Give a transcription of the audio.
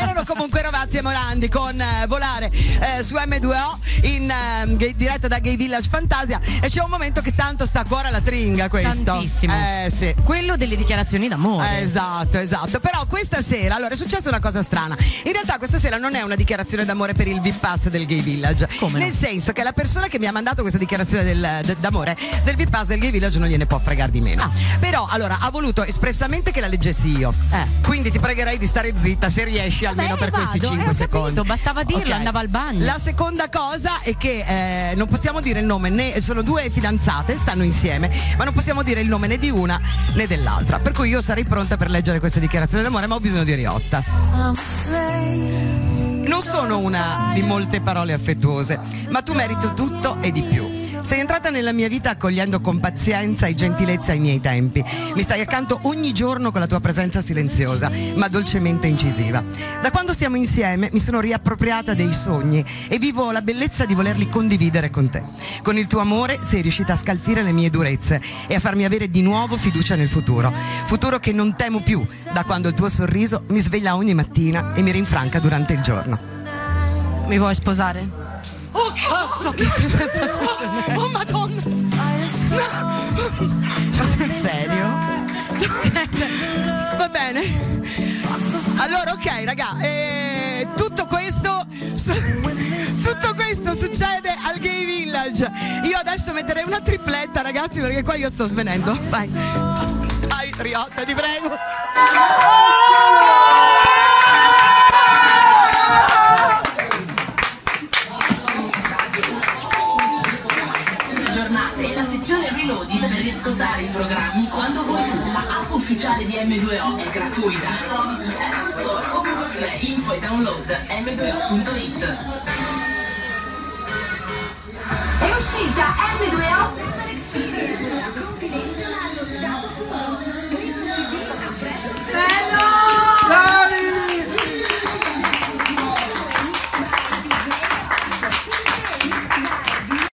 erano comunque Rovazzi e Morandi con Volare su M2O in diretta da Gay Village Fantasia, e c'è un momento che tanto sta a cuore alla Tringa questo. Tantissimo. Sì. Quello delle dichiarazioni d'amore. Esatto. Però questa sera, allora, è successa una cosa strana. In realtà questa sera non è una dichiarazione d'amore per il VIP Pass del Gay Village. Come no? Nel senso che la persona che mi ha mandato questa dichiarazione d'amore del VIP Pass del Gay Village non gliene può fregare di meno. Però, allora, ha voluto espressamente che la leggessi io. Quindi ti pregherei di stare zitta se riesci, almeno per questi 5 secondi. Capito, bastava dirlo, Okay. andava al bagno. La seconda cosa è che non possiamo dire il nome, né sono due fidanzate, stanno insieme, ma non possiamo dire il nome né di una né dell'altra. Per cui io sarei pronta per leggere questa dichiarazione d'amore, ma ho bisogno di Riotta. Non sono una di molte parole affettuose, ma tu meriti tutto e di più. Sei entrata nella mia vita accogliendo con pazienza e gentilezza i miei tempi. Mi stai accanto ogni giorno con la tua presenza silenziosa, ma dolcemente incisiva. Da quando stiamo insieme mi sono riappropriata dei sogni e vivo la bellezza di volerli condividere con te. Con il tuo amore sei riuscita a scalfire le mie durezze e a farmi avere di nuovo fiducia nel futuro. Futuro che non temo più, da quando il tuo sorriso mi sveglia ogni mattina e mi rinfranca durante il giorno. Mi vuoi sposare? Oh cazzo! Che cosa sta succedendo? Oh madonna! No! Sul serio? Va bene. Allora, ok, raga, tutto questo succede al Gay Village. Io adesso metterei una tripletta, ragazzi, perché qua io sto svenendo. Vai. Vai, Riotta, ti prego. Reloaded per riascoltare i programmi quando vuoi tu. La app ufficiale di M2O è gratuita. Download su App Store o Google Play. Info e download m2o.it. È uscita M2O